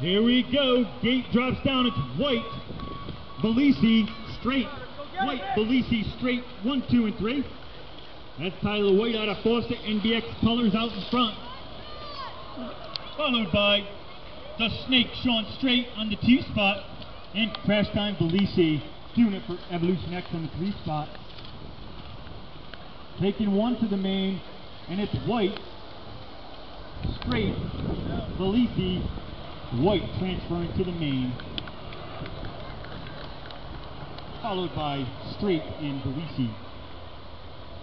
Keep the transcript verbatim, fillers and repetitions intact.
Here we go. Gate drops down. It's white. Belisi straight. White. Belisi straight. One, two, and three. That's Tyler White out of Foster. N B X colors out in front. Followed by the Snake Sean straight on the two spot. And Crash Time Belisi doing it for Evolution X on the three spot. Taking one to the main. And it's white. Straight. Belisi. White transferring to the main, followed by straight in Belisi.